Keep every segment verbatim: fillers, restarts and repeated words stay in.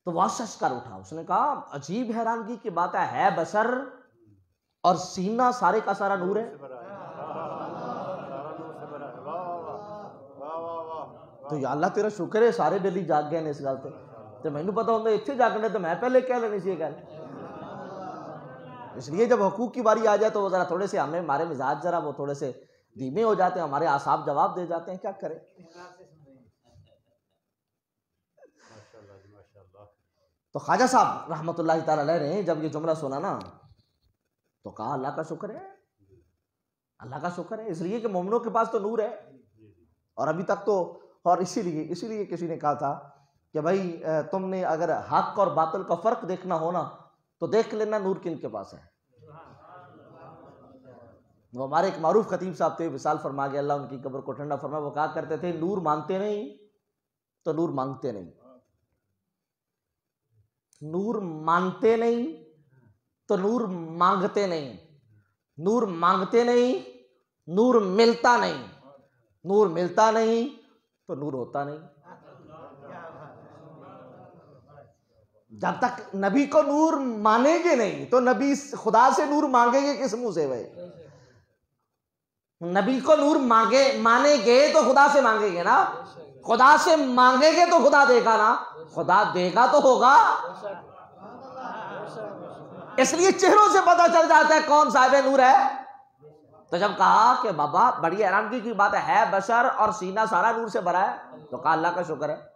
तो वह शश कर उठा, उसने कहा अजीब हैरानगी की बात है, है बशर और सीना सारे का सारा नूर है। तो या अल्लाह तेरा शुक्र है सारे दिल्ली जाग गए इस गल ते, मैनू पता होंगे इतने जागने तो मैं पहले कह लेनी सी गल। इसलिए जब हुकूक की बारी आ जाए तो वो जरा थोड़े से हमें हमारे मिजाज जरा वो थोड़े से धीमे हो जाते हैं, हमारे आसाब जवाब दे जाते हैं, क्या करें। तो ख्वाजा साहब रहमतुल्लाह तआला अलैह ने जब ये जुमला सुना ना तो कहा अल्लाह का शुक्र है, अल्लाह का शुक्र है, इसलिए कि मोमिनों के पास तो नूर है। और अभी तक तो, और इसीलिए इसीलिए किसी ने कहा था कि भाई तुमने अगर हक और बातिल का फर्क देखना हो ना तो देख लेना नूर किन के पास है। वो हमारे एक मारूफ खतीब साहब थे, विसाल फरमा गया अल्लाह उनकी कब्र को ठंडा फरमा, वो कहा करते थे नूर मानते नहीं तो नूर मांगते नहीं, नूर मानते नहीं तो नूर मांगते नहीं, नूर मांगते नहीं नूर मिलता नहीं, नूर मिलता नहीं तो नूर होता नहीं। जब तक नबी को नूर मानेंगे नहीं तो नबी खुदा से नूर मांगेंगे किस मुंह से? भाई नबी को नूर मांगे मानेंगे तो खुदा से मांगेंगे ना, खुदा से मांगेंगे तो खुदा देगा ना, खुदा देगा तो होगा। इसलिए चेहरों से पता चल जाता है कौन साहिब नूर है। तो जब कहा कि बाबा बड़ी हैरानगी की बात है, है बशर और सीना सारा नूर से भरा है, तो कहा अल्लाह का शुक्र है।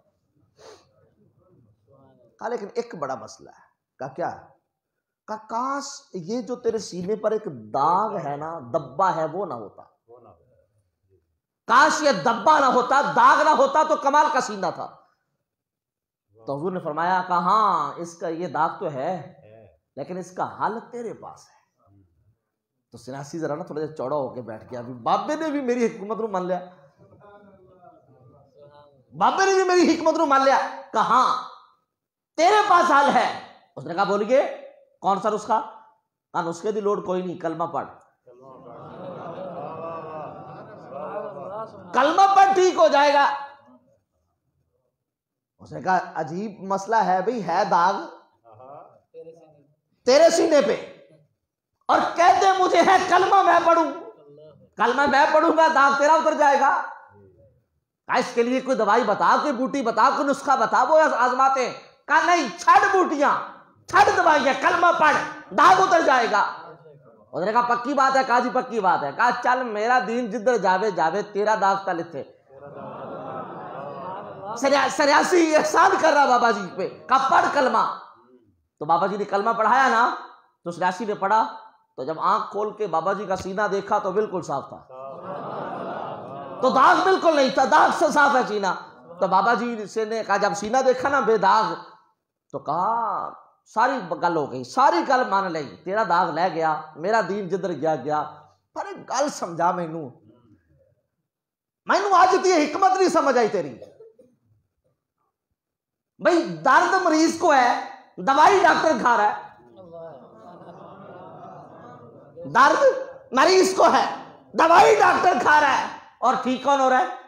कहा लेकिन एक बड़ा मसला है। कहा क्या? कहा काश ये जो तेरे सीने पर एक दाग है ना, दब्बा है, वो ना होता, काश ये दब्बा ना होता, दाग ना होता तो कमाल का सीना था। तो हुजूर ने फरमाया कहा हाँ इसका ये दाग तो है लेकिन इसका हल तेरे पास है। तो सिनासी जरा ना थोड़ा सा चौड़ा होके बैठ गया। अभी बाबे ने भी मेरी हिकमत नु मान लिया, बाबे ने भी मेरी हिकमत नु मान लिया। कहा तेरे पास हल है। उसने कहा बोलिए कौन सा नुस्खा? कहा नुस्खे की लोड़ कोई नहीं, कलमा पढ़, कलमा पढ़ ठीक हो जाएगा। उसने कहा अजीब मसला है भाई, है दाग तेरे सीने पे और कहते मुझे है कलमा मैं पढ़ूं, कलमा मैं पढ़ूंगा दाग तेरा उतर जाएगा। इसके लिए कोई दवाई बता, कोई बूटी बता, कोई नुस्खा बता, वो आजमाते। कहा नहीं, छड़ बूटियां, छड़ दवाइयां, कलमा पढ़, दाग उतर जाएगा। उसने कहा पक्की बात है? कहा जी पक्की बात है। कहा चल मेरा दीन जिधर जावे जावे, तेरा दाग तल थे। सन्यासी एहसान कर रहा बाबा जी पे। कहा पढ़ कलमा। तो बाबा जी ने कलमा पढ़ाया ना, तो सन्यासी ने पढ़ा। तो जब आंख खोल के बाबा जी का सीना देखा तो बिल्कुल साफ था, तो दाग बिल्कुल नहीं था, दाग से साफ है सीना। तो बाबा जी से ने कहा जब सीना देखा ना बेदाग, तो कहा सारी गल हो गई, सारी गल मान ली, तेरा दाग ले गया, मेरा दीन जिधर गया गया। पर गल समझा मैनू, मैनू आज दी हिकमत नहीं समझ आई तेरी। भाई दर्द मरीज को है, दवाई डॉक्टर खा रहा है, दर्द मरीज को है, दवाई डॉक्टर खा रहा है, और ठीक कौन हो रहा है?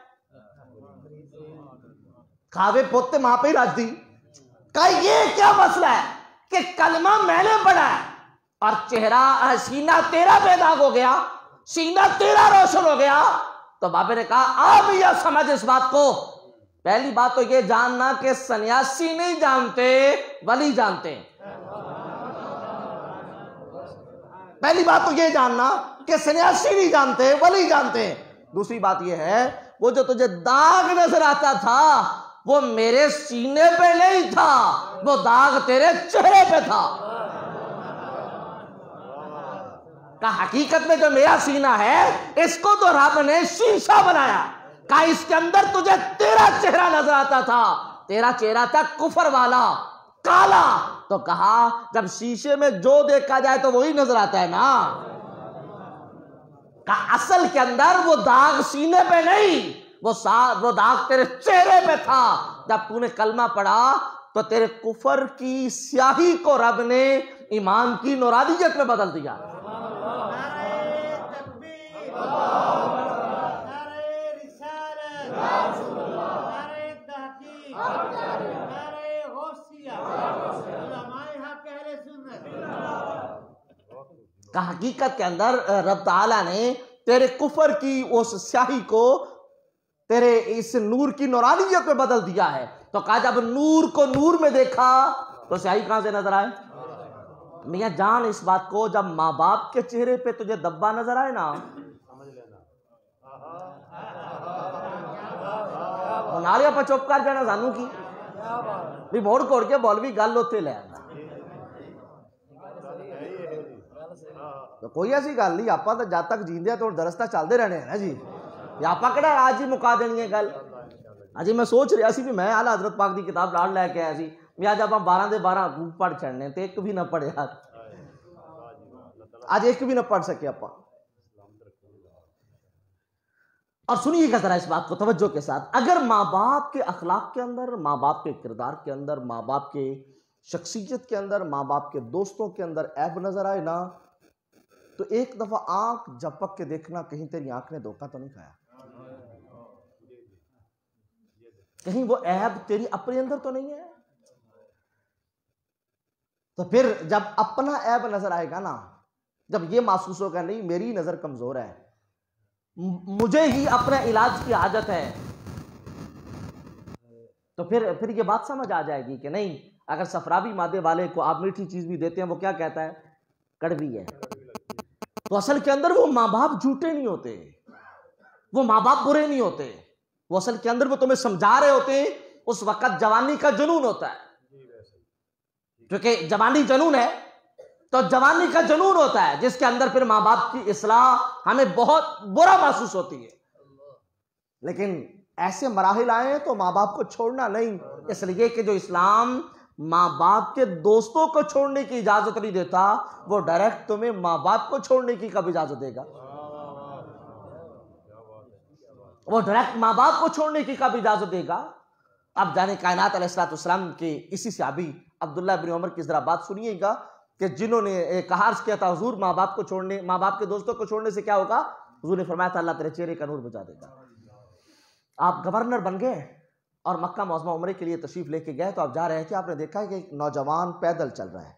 खावे पोते मां पे राज दी। का ये क्या मसला है कि कलमा मैंने पढ़ा है और चेहरा सीना तेरा बेदाग हो गया, सीना तेरा रोशन हो गया। तो बाबे ने कहा आप यह समझ इस बात को, पहली बात तो ये जानना कि सन्यासी नहीं जानते, वली जानते हैं। पहली बात तो ये जानना कि सन्यासी नहीं जानते, वली जानते हैं। दूसरी बात यह है वो जो तुझे दाग नजर आता था वो मेरे सीने पे नहीं था, वो दाग तेरे चेहरे पे था। का हकीकत में जो मेरा सीना है इसको तो रब ने शीशा बनाया। का इसके अंदर तुझे तेरा चेहरा नजर आता था, तेरा चेहरा था कुफर वाला, काला। तो कहा जब शीशे में जो देखा जाए तो वही नजर आता है ना। का असल के अंदर वो दाग सीने पे नहीं, वो सा वो दाग तेरे चेहरे पे था। जब तूने कलमा पढ़ा तो तेरे कुफर की स्याही को रब ने ईमान की नूरानियत में बदल दिया। का हकीकत के अंदर रब ताला ने तेरे कुफर की उस स्याही को तेरे इस नूर की नूरानियत में बदल दिया है। तो कहा जब नूर को नूर में देखा तो स्याही कहां से नजर आए? मियां जान इस बात को, जब माँ बाप के चेहरे पे तुझे दब्बा नजर आए ना, नालिया पर चुप कर जाना सानू की भी मोड़ कोड़ के मौलवी गल उत्थे ले आंदा। तो कोई ऐसी गल नहीं, आप तो जब तक जींदे तो दरस्ता चलते रहने हैं ना जी, आप आज ही मुका देनी है गल। अजी मैं सोच रहा सी भी मैं आला हजरत पाक की किताब नाल लैके आया सी, मैं आज आप बारह दे बारह पढ़ छड़ने तो एक भी ना पढ़िया, आज एक भी ना पढ़ सके आप। और सुनिएगा जरा इस बात को तवज्जो के साथ, अगर माँ बाप के अखलाक के अंदर, माँ बाप के किरदार के अंदर, माँ बाप के शख्सियत के अंदर, माँ बाप के दोस्तों के अंदर ऐब नजर आए ना, तो एक दफा आंख झपक के देखना कहीं तेरी आंख ने धोखा तो नहीं खाया, कहीं वो ऐब तेरी अपने अंदर तो नहीं है। तो फिर जब अपना ऐब नजर आएगा ना, जब ये महसूस होगा नहीं मेरी नजर कमजोर है, मुझे ही अपने इलाज की आदत है, तो फिर फिर ये बात समझ आ जाएगी कि नहीं, अगर सफरावी मादे वाले को आप मीठी चीज भी देते हैं वो क्या कहता है? कड़वी है। तो असल के अंदर वो माँ बाप झूठे नहीं होते, वो माँ बाप बुरे नहीं होते, वो असल के अंदर वो तुम्हें समझा रहे होते हैं। उस वक्त जवानी का जुनून होता है, क्योंकि जवानी जुनून है, तो जवानी का जुनून होता है जिसके अंदर फिर माँ बाप की इस्लाह हमें बहुत बुरा महसूस होती है। लेकिन ऐसे मराहिल आए हैं तो माँ बाप को छोड़ना नहीं, इसलिए कि जो इस्लाम माँ बाप के दोस्तों को छोड़ने की इजाजत नहीं देता, वो डायरेक्ट तुम्हें माँ बाप को छोड़ने की कब इजाजत देगा? वो डायरेक्ट माँ बाप को छोड़ने की कब इजाजत देगा? अब जाने कायनात अलैहिस्सलाम के इसी सहाबी अब्दुल्लाह बिन उमर की जरा बात सुनिएगा कि जिन्होंने कहा अर्ज किया था हुजूर माँ बाप को छोड़ने, माँ बाप के दोस्तों को छोड़ने से क्या होगा? हुजूर ने फरमाया था अल्लाह तेरे चेहरे का नूर बुझा देगा। आप गवर्नर बन गए और मक्का मुअज़्ज़मा उम्रे के लिए तशरीफ लेके गए, तो आप जा रहे थे, आपने देखा कि एक नौजवान पैदल चल रहा है,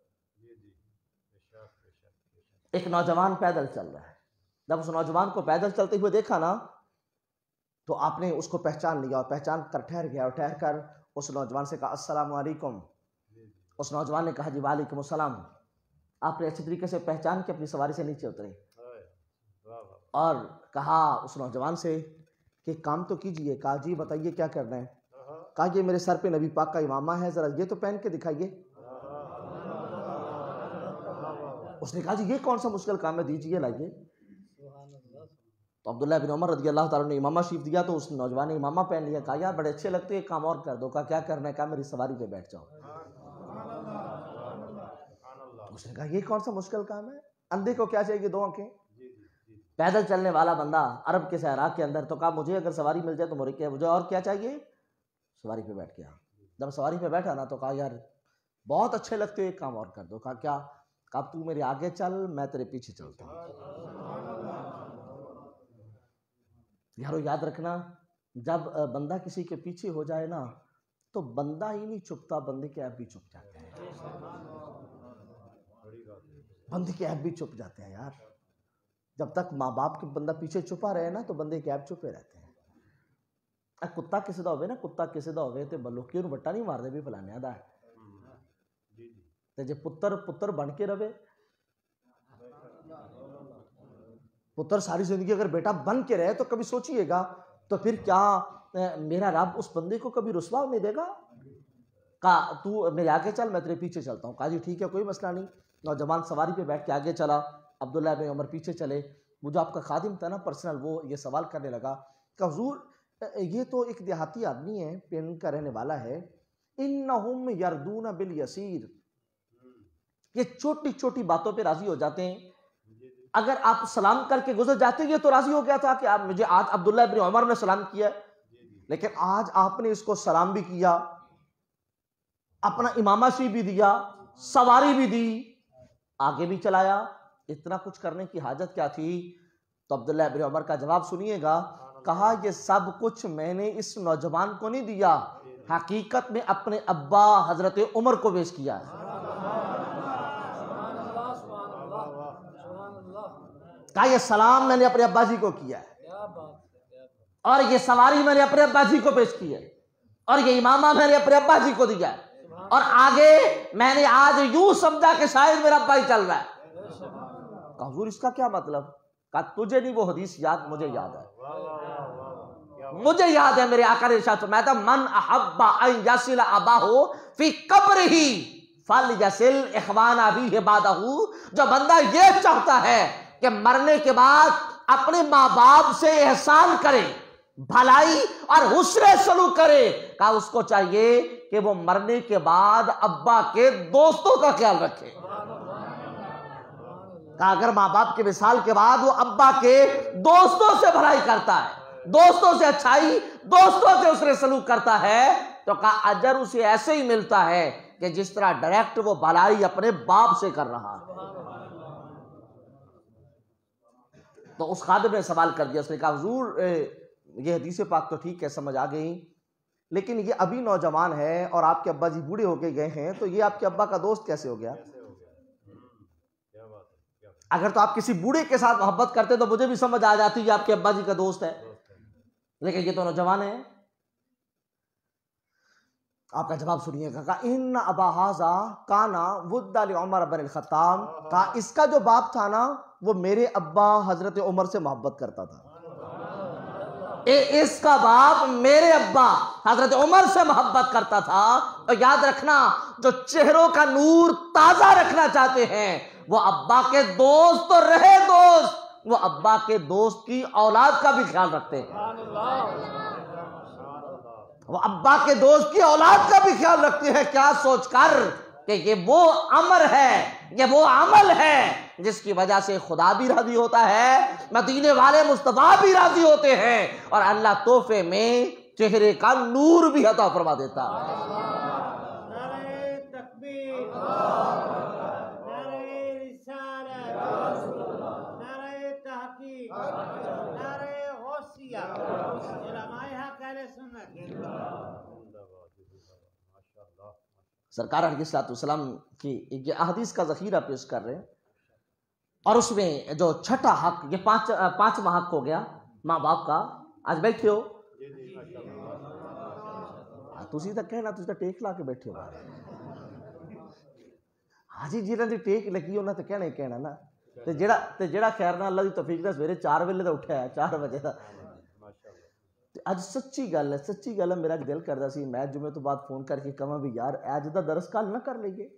एक नौजवान पैदल चल रहा है। जब उस नौजवान को पैदल चलते हुए देखा ना, तो आपने उसको पहचान लिया और पहचान कर ठहर गया और ठहर कर उस नौजवान से कहा अस्सलाम वालेकुम। उस नौजवान ने कहा जी वालेकुम अस्सलाम। आपने अच्छी तरीके से पहचान के अपनी सवारी से नीचे उतरे और कहा उस नौजवान से कि काम तो कीजिए। कहा जी बताइए क्या करना है? कहा ये मेरे सर पे नबी पाक का इमामा है, जरा ये तो पहन के दिखाइए। उसने कहा जी ये कौन सा मुश्किल काम है, दीजिए लाइए। तो अब्दुल्लाह बिन उमर रज़ी अल्लाह ताला ने इमामा शीफ दिया, तो उस नौजवान ने इमामा पहन लिया। कहा यार बड़े अच्छे लगते हैं, काम और कर दो। कहा क्या करना है? कहा मेरी सवारी पे बैठ जाओ। उसने कहा ये कौन सा मुश्किल काम है, अंधे को क्या चाहिए दो आंखें? पैदल चलने वाला बंदा अरब के सहरा के अंदर, तो कहा मुझे अगर सवारी मिल जाए तो मुझे क्या, मुझे और क्या चाहिए? सवारी पे बैठ गया। जब सवारी पे बैठा ना तो कहा यार बहुत अच्छे लगते हो, एक काम और कर दो। कहा क्या? कहा तू मेरे आगे चल, मैं तेरे पीछे चलता हूँ। यारो याद रखना, जब बंदा किसी के पीछे हो जाए ना, तो बंदा ही नहीं चुपता, बंदे के ऐप भी चुप जाते हैं। बंदे के ऐप भी चुप जाते हैं यार। जब तक माँ बाप के बंदा पीछे छुपा रहे ना, तो बंदे के ऐप छुपे रहते हैं। कुत्ता किसी का होवे ना, कुत्ता किसी का होवे ते लोकी उन्हें बट्टा नहीं मारते भी फलाने दा, ते जे पुत्र पुत्र बन के रवे, पुत्र सारी जिंदगी अगर बेटा बन के रहे, तो कभी सोचिएगा तो फिर क्या मेरा रब उस बंदे को कभी रुसवा नहीं देगा? कहा तू मेरे आगे चल, मैं तेरे पीछे चलता हूँ। कहा जी ठीक है कोई मसला नहीं। नौजवान सवारी पे बैठ के आगे चला, अब्दुल्लाह बिन उमर पीछे चले। वो जो आपका खादिम था ना पर्सनल, वो ये सवाल करने लगा कि हुजूर ये तो एक देहाती आदमी है, पेन का रहने वाला है, इन्नहुम यरदून बिल यसीर, ये छोटी छोटी बातों पे राजी हो जाते हैं। अगर आप सलाम करके गुजर जाते, ये तो राजी हो गया था कि आप मुझे, आज अब्दुल्लाह बिन उमर ने सलाम किया, लेकिन आज आपने इसको सलाम भी किया, अपना इमामाशी भी दिया, सवारी भी दी, आगे भी चलाया, इतना कुछ करने की हाजत क्या थी? तो अब्दुल्लाह बिन उमर का जवाब सुनिएगा। कहा ये सब कुछ मैंने इस नौजवान को नहीं दिया, हकीकत में अपने अब्बा हजरत उमर को पेश किया है। कहा ये सलाम मैंने अपने अब्बा जी को किया है, और ये सवारी मैंने अपने अब्बा जी को पेश की है, और ये इमामा मैंने अपने अब्बा जी को दिया है, और आगे मैंने आज यूं समझा कि शायद मेरा अब्बा ही चल रहा है। कहा हुजूर इसका क्या मतलब? कहा तुझे नहीं वो हदीस याद, मुझे याद है, मुझे याद है। मेरे आका ने इरशाद फरमाया था, मन अहब्बा अन यसिल अबाहु फी कब्रिही फल यसिल इखवाना बिही बादहू। जो बंदा ये चाहता है कि मरने के बाद अपने माँ बाप से एहसान करे, भलाई और हुस्न सलूक करे, कहा उसको चाहिए कि वो मरने के बाद अब्बा के दोस्तों का ख्याल रखे। कहा अगर माँ बाप के विसाल के बाद वो अब्बा के दोस्तों से भलाई करता है, दोस्तों से अच्छाई, दोस्तों से उसने सलूक करता है, तो कहा अजर उसे ऐसे ही मिलता है कि जिस तरह डायरेक्ट वो भलाई अपने बाप से कर रहा है। तो उस खादिम ने सवाल कर दिया, उसने कहा हुजूर ये हदीस पाक तो ठीक है, समझ आ गई, लेकिन ये अभी नौजवान है और आपके अब्बा जी बूढ़े होके गए हैं, तो ये आपके अब्बा का दोस्त कैसे हो गया? अगर तो आप किसी बूढ़े के साथ मोहब्बत करते तो मुझे भी समझ आ जाती कि आपके अब्बा जी का दोस्त है, लेकिन ये तो नौजवान है। आपका जवाब सुनिएगा। कहा इन अबा हाजा काना वुद्दा लि उमर बिन अल-खत्ताब। कहा इसका जो बाप था ना, वो मेरे अब्बा हजरत उमर से मोहब्बत करता था। ए, इसका बाप मेरे अब्बा हजरत उमर से मोहब्बत करता था। और याद रखना, जो चेहरों का नूर ताजा रखना चाहते हैं वो अब्बा के दोस्त तो रहे दोस्त, वो अब्बा के दोस्त की औलाद का भी ख्याल रखते हैं, वो अब्बा के दोस्त की औलाद का भी ख्याल रखते हैं। क्या सोचकर कि ये वो अमर है, ये वो अमल है जिसकी वजह से खुदा भी राजी होता है, मदीने वाले मुस्तफा भी राजी होते हैं, और अल्लाह तोहफे में चेहरे का नूर भी अता फरमा देता है। नारे तकबीर, नारे रिसालत, नारे तहकीक, नारे गौसिया, उलमाए हक अहले सुन्नत। सरकार अलैहिस्सलाम की एक अहदीस का जखीरा पेश कर रहे हैं, और उसमें जो छठा हक, ये पांच पांचवा हक हो गया माँ बाप का। आज बैठे हो, तुसी तो कहना तुसी तो टेक ला के बैठे हो, हाजी जिन्हां दी टेक लगी उन्हां ते कहना ही कहना ना। ते जेड़ा ते जेड़ा खैर नाल अल्लाह दी तौफीक नाल सवेरे चार वेले दा उठिया है, चार बजे दा। अज सच्ची गल है, सच्ची गल है, मेरा दिल करदा सी मैं जुमे तो बाद फोन करके कहां भी यार अज दा दरस कल ना कर लईए,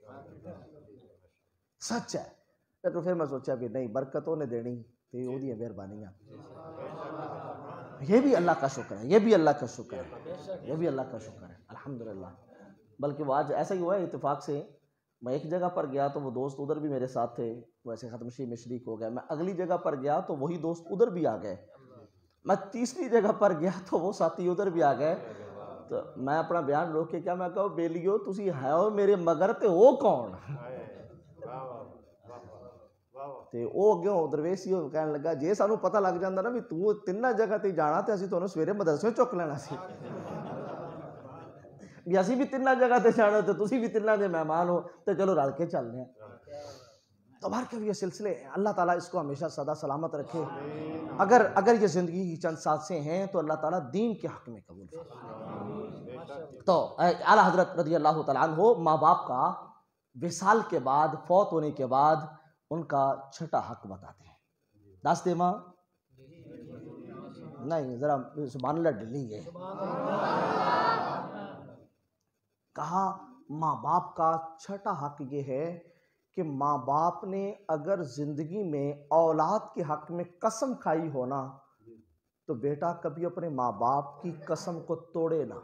सच है। तो फिर मैं सोचा भी नहीं, बरकत उन्हें देनी ते ओदी मेहरबानियां, ये भी अल्लाह का शुक्र है, ये भी अल्लाह का शुक्र है, ये भी अल्लाह का शुक्र है, अल्हम्दुलिल्लाह। बल्कि वो आज ऐसा ही हुआ है इत्तेफाक से, मैं एक जगह पर गया तो वो दोस्त उधर भी मेरे साथ थे, वैसे खत्मशी में शरीक हो गया। मैं अगली जगह पर गया तो वही दोस्त उधर भी आ गए। मैं तीसरी जगह पर गया तो वो साथी उधर भी आ गए। तो मैं अपना बयान रोक के क्या मैं कहूँ, बेलियो तुसी है हो मेरे मगर ते हो कौन? ते ओ अगे दरवेश ही कहने लगा, जे सानू पता लग जाता ना भी तू तिन्ना जगह ते जाना तो असीं तुहानू सवेरे मदरसे चुक लेना सी, भी असीं भी तिन्ना जगह ते जाना तो तुसी भी तिन्ना दे मेहमान हो, तो चलो रल के चलने हैं। तो बार के भी ये सिलसिले, अल्लाह ताला इसको हमेशा सदा सलामत रखे। अगर अगर ये ज़िंदगी की चंद सांसें हैं तो अल्लाह ताला दीन के हक़ में कबूल फरमाए। तो आला हज़रत रज़ी अल्लाह ताला अन्हु माँ बाप का विसाल के बाद, फौत होने के बाद उनका छठा हक बताते हैं। दस दे माँ नहीं, ज़रा सुभान अल्लाह ढिली है। कहा माँ बाप का छठा हक ये है कि माँ बाप ने अगर जिंदगी में औलाद के हक में कसम खाई हो ना, तो बेटा कभी अपने माँ बाप की कसम को तोड़े ना।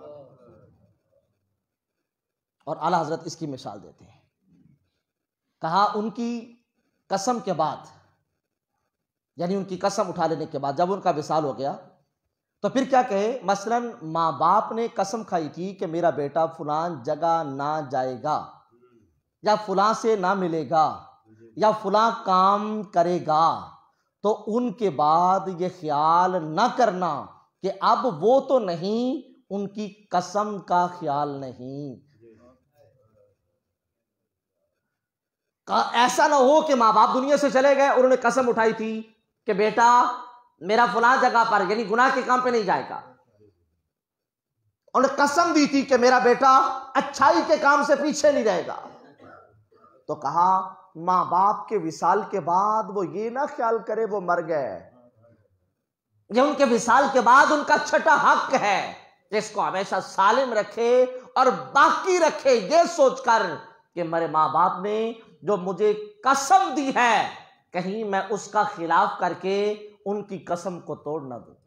और आला हजरत इसकी मिसाल देते हैं। कहा उनकी कसम के बाद, यानी उनकी कसम उठा लेने के बाद जब उनका विसाल हो गया तो फिर क्या कहे, मसलन माँ बाप ने कसम खाई थी कि मेरा बेटा फलां जगह ना जाएगा, या फलां से ना मिलेगा, या फलां काम करेगा, तो उनके बाद ये ख्याल ना करना कि अब वो तो नहीं, उनकी कसम का ख्याल नहीं। ऐसा ना हो कि माँ बाप दुनिया से चले गए, उन्होंने कसम उठाई थी कि बेटा मेरा फलां जगह पर यानी गुनाह के काम पे नहीं जाएगा, उन्होंने कसम दी थी कि मेरा बेटा अच्छाई के काम से पीछे नहीं रहेगा, तो कहा माँ बाप के विसाल के बाद वो ये ना ख्याल करे वो मर गए, ये उनके विसाल के बाद उनका छठा हक है जिसको हमेशा सालिम रखे और बाकी रखे, ये सोचकर कि मेरे माँ बाप ने जो मुझे कसम दी है कहीं मैं उसका खिलाफ करके उनकी कसम को तोड़ ना दूं।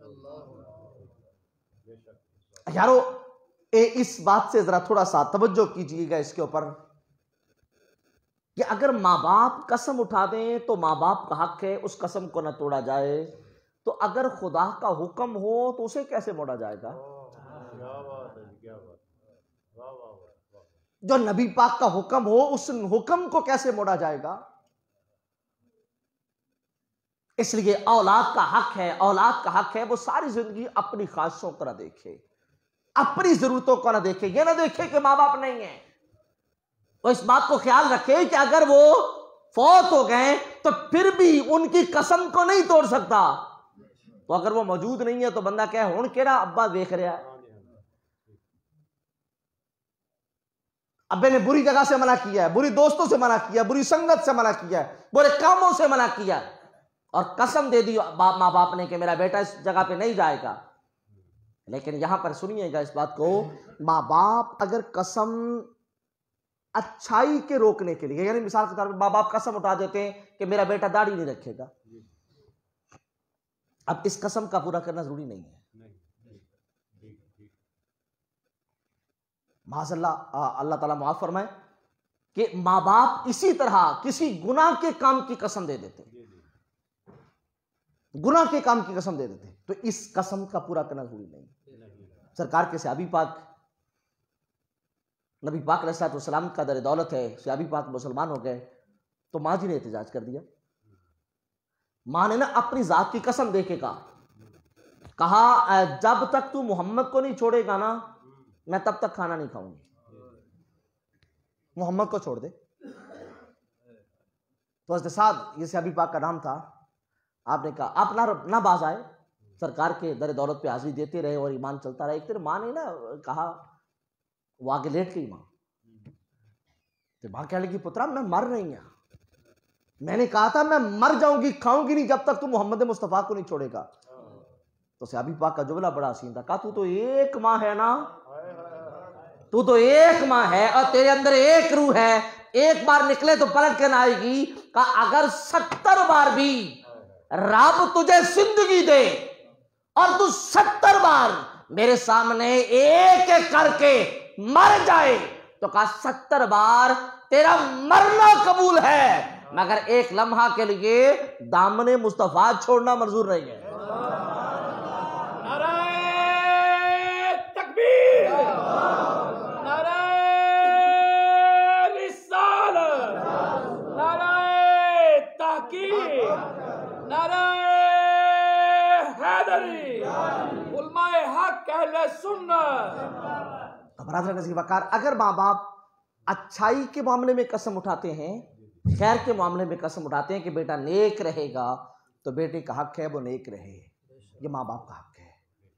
यारो ए इस बात से जरा थोड़ा सा तवज्जो कीजिएगा इसके ऊपर कि अगर माँ बाप कसम उठा दें तो माँ बाप का हक है उस कसम को ना तोड़ा जाए, तो अगर खुदा का हुक्म हो तो उसे कैसे मोड़ा जाएगा? जो नबी पाक का हुक्म हो उस हुक्म को कैसे मोड़ा जाएगा? इसलिए औलाद का हक है, औलाद का हक है वो सारी जिंदगी अपनी ख्वाहिशों को ना देखे, अपनी जरूरतों को ना देखे, ये ना देखे कि माँ बाप नहीं है, तो इस बात को ख्याल रखे कि अगर वो फौत हो गए तो फिर भी उनकी कसम को नहीं तोड़ सकता। तो अगर वो मौजूद नहीं है तो बंदा क्या हुण केड़ा अब्बा देख रहा है, अब्बे ने बुरी जगह से मना किया है, बुरी दोस्तों से मना किया, बुरी संगत से मना किया है, बुरे कामों से मना किया और कसम दे दी बाप माँ बाप ने कि मेरा बेटा इस जगह पे नहीं जाएगा। लेकिन यहां पर सुनिएगा इस बात को, माँ बाप अगर कसम अच्छाई के रोकने के लिए, यानी मिसाल के तौर पर माँ बाप कसम उठा देते हैं कि मेरा बेटा दाढ़ी नहीं रखेगा, अब इस कसम का पूरा करना जरूरी नहीं है, माज़अल्लाह अल्लाह ताला माफ फरमाए कि माँ बाप इसी तरह किसी गुनाह के काम की कसम दे देते, गुनाह के काम की कसम दे देते, तो इस कसम का पूरा करना जरूरी नहीं। सरकार के सहाबी पाक नबी पाक अलैहिस्सलाम का दर दौलत है, सहाबी पाक मुसलमान हो गए तो माँ जी ने एहतजाज कर दिया। माँ ने ना अपनी जात की कसम दे के कहा कहा जब तक तू मोहम्मद को नहीं छोड़ेगा ना मैं तब तक खाना नहीं खाऊंगी, मोहम्मद को छोड़ दे। तो हज़रत साद ये सहाबी पाक का नाम था, आपने कहा आप ना ना बाज आए, सरकार के दर दौलत पे हाजिरी देते रहे और ईमान चलता रहा। एक तेरे माँ ने ना कहा, वो आगे लेट गई माँ, तो माँ कहने लगी पुत्रा मैं मर रही हूं, मैंने कहा था मैं मर जाऊंगी खाऊंगी नहीं जब तक तू मोहम्मद मुस्तफा को नहीं छोड़ेगा। तो सहाबी पाक का जुमला बड़ा हसीन था, कहा तू तो एक माँ है ना, तू तो एक माँ है और तेरे अंदर एक रूह है, एक बार निकले तो पलट के ना आएगी। कहा अगर सत्तर बार भी रब तुझे जिंदगी दे और तू सत्तर बार मेरे सामने एक एक करके मर जाए तो कहा सत्तर बार तेरा मरना कबूल है, मगर एक लम्हा के लिए दामने मुस्तफा छोड़ना मंजूर नहीं है। अगर माँ बाप अच्छाई के मामले में कसम उठाते हैं, खैर के मामले में कसम उठाते हैं कि बेटा नेक रहेगा, तो बेटे का हक है वो नेक रहे, ये माँ बाप का हक है।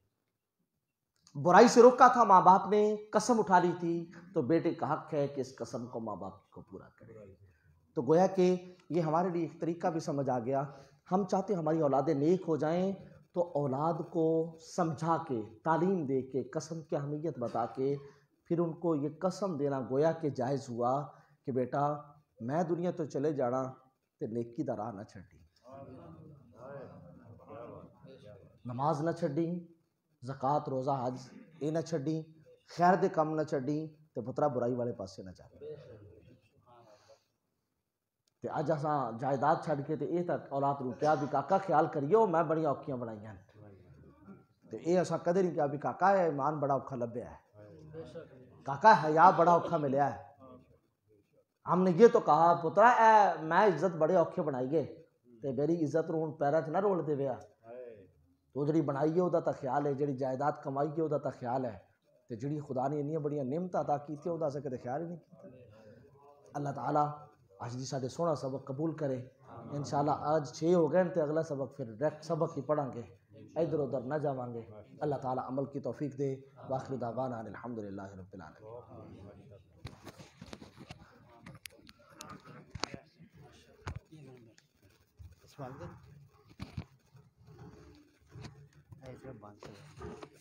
बुराई से रोका था माँ बाप ने, कसम उठा ली थी, तो बेटे का हक है कि इस कसम को माँ बाप को पूरा करे। तो गोया कि ये हमारे लिए एक तरीका भी समझ आ गया। हम चाहते हमारी औलादें नेक हो जाएं तो औलाद को समझा के, तालीम दे के, कसम की अहमियत बता के फिर उनको ये कसम देना गोया कि जायज़ हुआ कि बेटा मैं दुनिया तो चले जाना ते नेकी दा राह न छड्डी, नमाज न छड्डी, ज़कात रोज़ा हज ये न छड्डी, खैर दे कम न छड्डी, ते पुत्रा बुराई वाले पासे न जा। ते अज असां जायदाद छड्ड के ते ये तक औलाद नूं कहा भी काका ख्याल करियो मैं बड़ियां औखियां बनाईयां, ते ये असां कदे नहीं कहा भी काका ये ईमान बड़ा औखा लभ्या है, काका हया बड़ा औखा मिलया है। हमने ये तो कहा पुत्रा ए मैं इज्जत बड़े औखे बनाई है ते मेरी इज्जत नूं हुण पैरां च ना रोल दे विया, तो जिहड़ी बनाई है उहदा तां ख्याल है, जिहड़ी जायदाद कमाई है उहदा तां ख्याल है, ते जिहड़ी खुदा ने इन्नियां बड़ियां नेमतां अता कीतियां उहदा असें कदे ख्याल ही नहीं कीता। अल्लाह ताला आज जी साढ़े सोना सबक कबूल करे। इंशाल्लाह आज छः हो गए तो अगला सबक फिर डायरेक्ट सबक ही पढ़ांगे, इधर उधर न जावांगे। अल्लाह ताला अमल की तौफीक दे। वाखिर दावाना अल्हम्दुलिल्लाहि रब्बिल आलमीन। ऐसे बांध